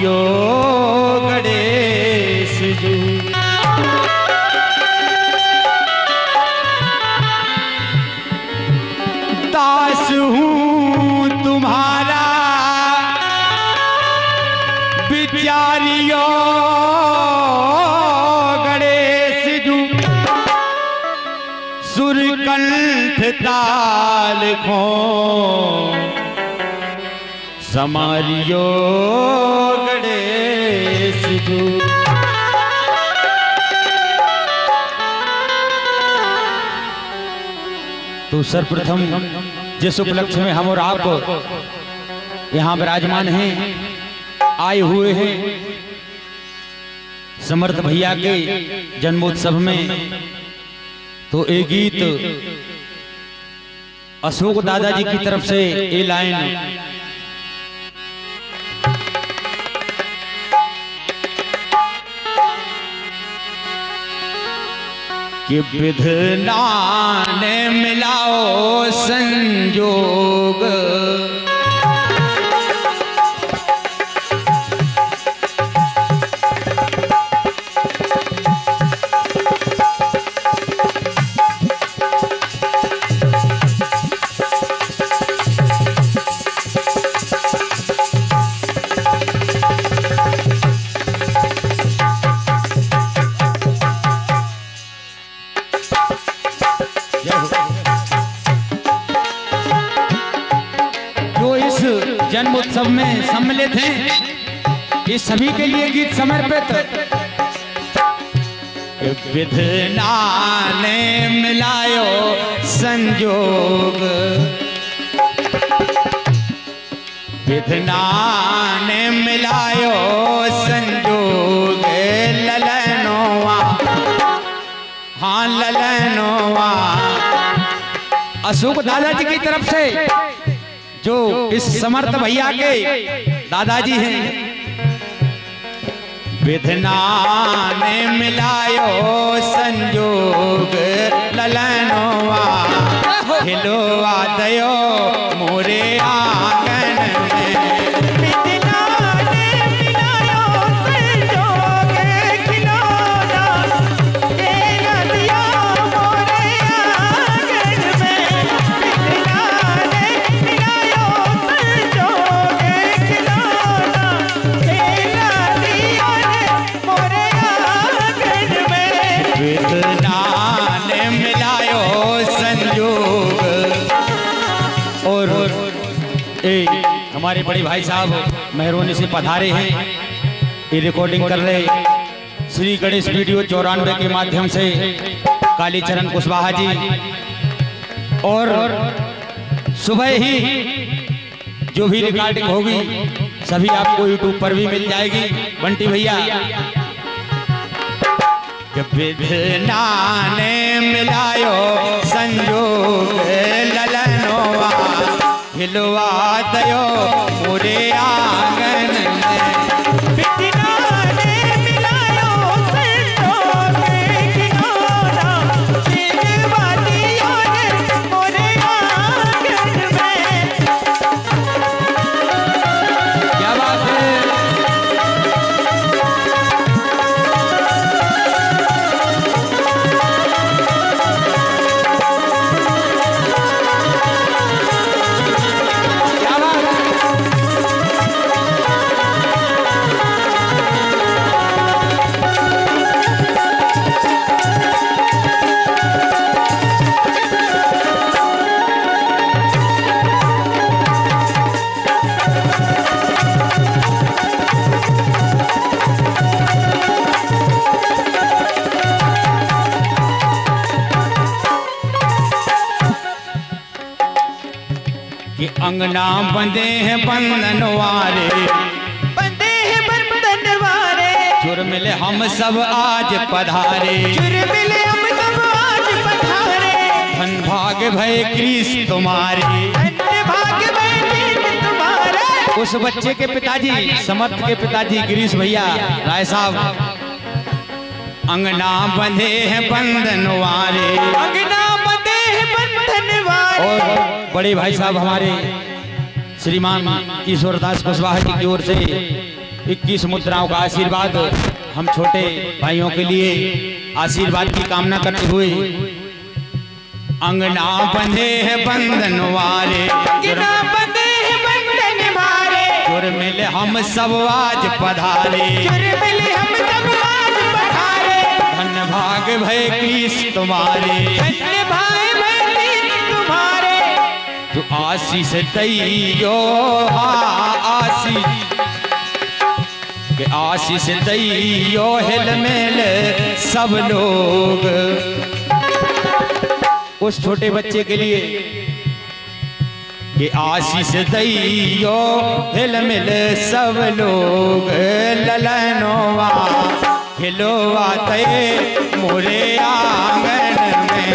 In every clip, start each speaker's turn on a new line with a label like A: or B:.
A: समारियो गणेश जी। दास हूँ तुम्हारा विचारियो गणेश जी। सुरकंठ ताल खो समारियो गणेश जी। तो सर्वप्रथम जिस उपलक्ष्य में हम और आप यहाँ विराजमान हैं, आए हुए हैं समर्थ भैया के जन्मोत्सव में, तो एक गीत अशोक दादाजी की तरफ से ये लाइन कि विधना ने मिलाओ संजोग, जन्म उत्सव में सम्मिलित हैं, इस सभी के लिए गीत समर्पित। विधना ने मिलायो संजोग, विधना ने मिलायो संजोग, ललनोवा हाँ ललनोवा। अशोक दादाजी की तरफ से जो इस समर्थ भैया के दादाजी हैं, विधना ने मिलायो संजोग, ललनोवा हिलवा दयो मोरे आंगन में। विधना ने मिलायो संजोग, खिलौना खेल दिया मोरे आंगन में। विधना ने मिलायो संजोग, खिलौना खेल दिया मोरे आंगन में। विधना ने मिलायो संजोग। और हमारे बड़े भाई साहब मेहरबानी से पधारे हैं, ये रिकॉर्डिंग कर रहे श्री गणेश वीडियो 94 के माध्यम से कालीचरण कुशवाहा जी। और सुबह ही जो भी रिकॉर्डिंग होगी सभी आपको यूट्यूब पर भी मिल जाएगी। बंटी भैया विधना ने मिलायो संजोग, ललनोवा हिलवा दयो पूरे आंगन में। विधना ने मिलायो संजोग, खिलौना खेलवा दिया मोरे आंगन में। क्या बात है। कि अंगना बंदे हैं बंधन वारे,
B: बंदे हैं बंधन वारे।
A: जुर्मिल हम सब आज पधारे,
B: जुर्मिल हम सब आज पधारे।
A: धन भाग्य भय कृष्ण तुम्हारे,
B: धन भाग्य भय कृष्ण तुम्हारे।
A: उस बच्चे के पिताजी समर्थ के पिताजी गिरीश भैया राय साहब, अंगना बंधे हैं बंधन वारे,
B: अंगना बंधे हैं बंधन वारे।
A: और बड़े भाई साहब हमारे श्रीमान ईश्वरदास कुशवाहा जी की ओर से 21 मुद्राओं का आशीर्वाद हम छोटे भाइयों के लिए आशीर्वाद की कामना करते हुए अंगना बंधे हैं बंधन वाले,
B: बंधे हैं बंधन वाले,
A: जुर्मिल हम सब आज पधारे,
B: जुर्मिल हम सब आज पधारे,
A: धन भाग भय कृष तुम्हारे,
B: धन्य भाई कृष तुम्हारे,
A: तू आशीष दैयो आशीष दैयो हिल मिल सब लोग। उस छोटे बच्चे के लिए कि आशीष दैयो हिल मिल सब लोग, ललनोवा खिलोवा ते मोरे आंगन में।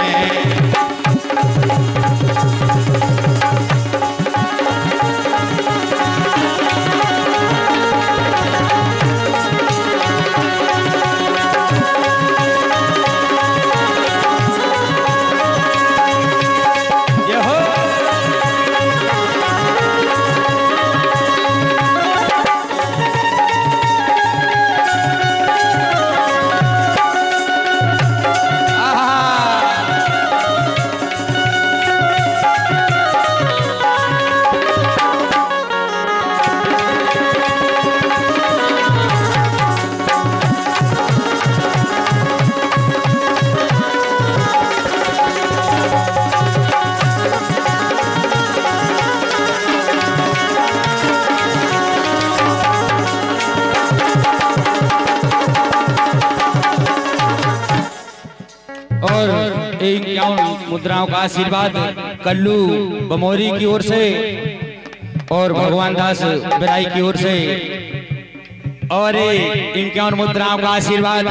A: और 51 मुद्राओं का आशीर्वाद कल्लू बमोरी की ओर से और भगवान दास बिराई की ओर से, और 51 मुद्राओं का आशीर्वाद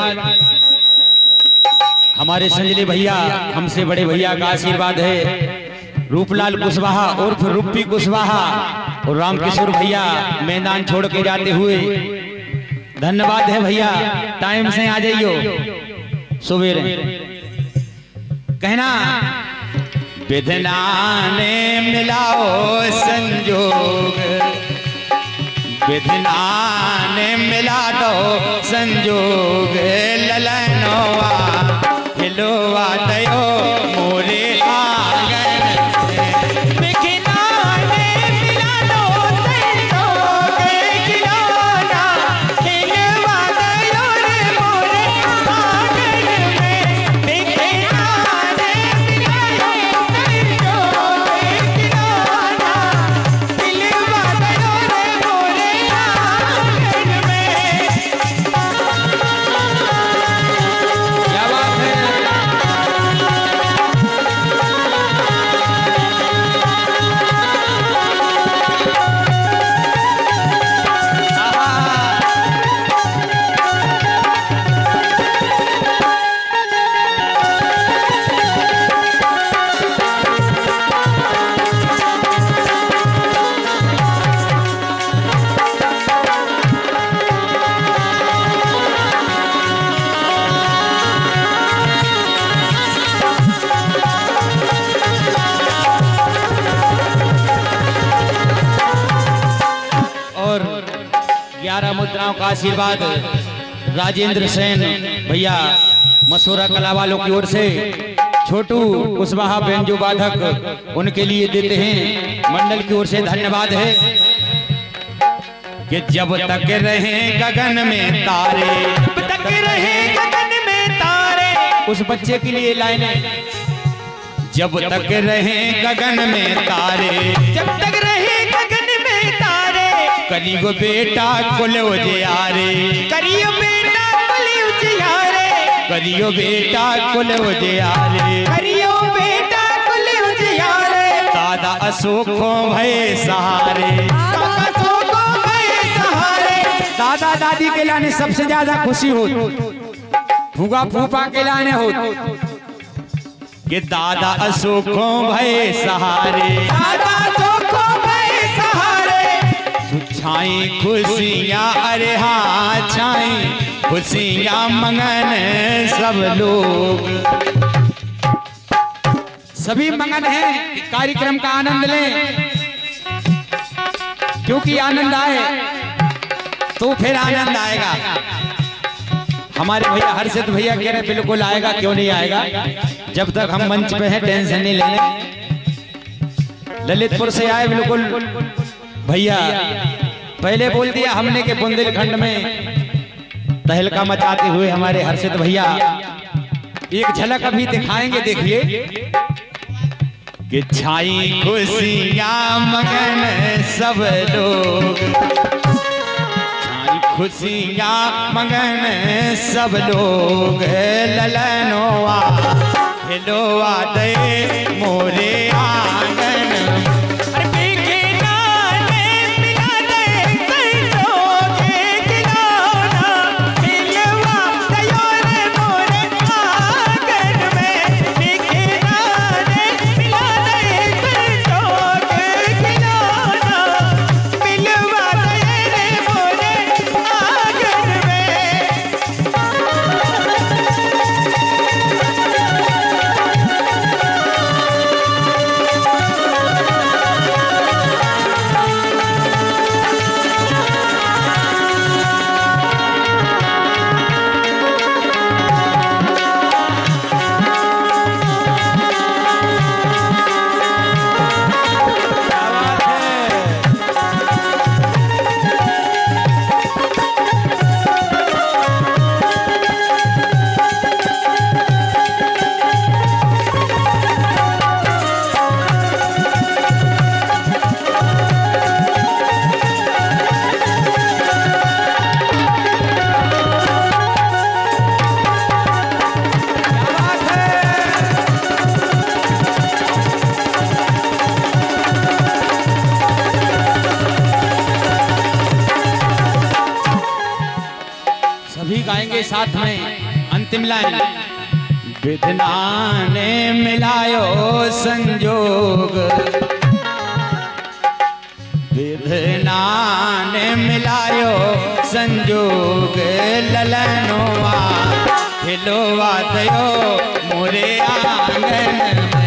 A: हमारे संजली भैया हमसे बड़े भैया का आशीर्वाद है, रूपलाल कुशवाहा उर्फ रूपी कुशवाहा और रामकिशोर भैया मैदान छोड़ के जाते हुए। धन्यवाद है भैया, टाइम से आ जाइयो सवेरे। कहना विधना ने मिलाओ संजोग, विधना ने मिला दो संजोग, ललनोवा खिलोवा दयो मोरे आंगन में।
B: विधना ने मिला दो संजोग, खिलौना खिलवा दयो रे मोरे आंगन में। विधना
A: मुद्राओं का आशीर्वाद राजेंद्र सेन भैया मसूरा कला वालों की ओर से, छोटू कुशवाहा बेंजो बाधक उनके लिए देते हैं। मंडल की ओर से धन्यवाद है कि जब तक रहे गगन में तारे,
B: जब तक रहे गगन में तारे,
A: उस बच्चे के लिए लाइनें। जब तक रहे गगन में तारे,
B: जब तक रहे गगन में तारे,
A: करियो बेटा कुल उजियारे,
B: करियो बेटा कुल उजियारे,
A: करियो बेटा कुल उजियारे,
B: करियो बेटा कुल उजियारे।
A: दादा अशोको भय सहारे,
B: दादा अशोको भय सहारे।
A: दादा दादी के लाने सबसे ज्यादा खुशी हो, फूफा फूफा के लाने हो कि दादा अशोको भय सहारे,
B: दादा अशोको भय सहारे।
A: छाई खुशियाँ अरे हाँ छाई खुशियाँ मंगन सब लोग, सभी मंगन है कार्यक्रम का आनंद लें, क्योंकि आनंद आए तो फिर आनंद आएगा। हमारे भैया हर्षित भैया कह रहे बिल्कुल आएगा, क्यों नहीं आएगा। जब तक हम मंच पे हैं टेंशन नहीं लेने। ललितपुर से आए बिल्कुल भैया, पहले बोल दिया हमने के बुंदेलखंड में तहलका मचाते हुए हमारे हर्षित भैया एक झलक अभी दिखाएंगे। देखिए कि छाई खुशियां मगन सब लोग, छाई खुशियां मगन सब लोग, ललनोआ हिलोआ दे मोरे आंगन। सभी गाएंगे साथ में अंतिम लाइन। विधना ने मिलायो संजोग, विधना ने मिलायो संजोग, ललनोआ हिलोआ दयो मोरे आंगन में।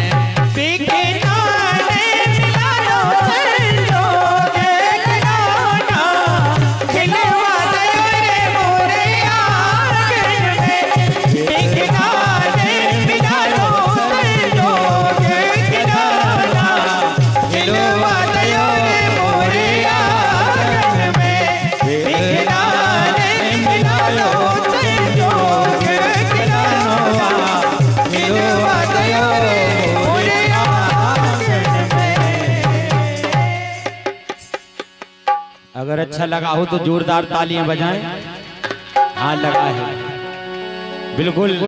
A: अगर अच्छा लगा हो तो जोरदार तालियां बजाएं। हाँ लगा है बिल्कुल।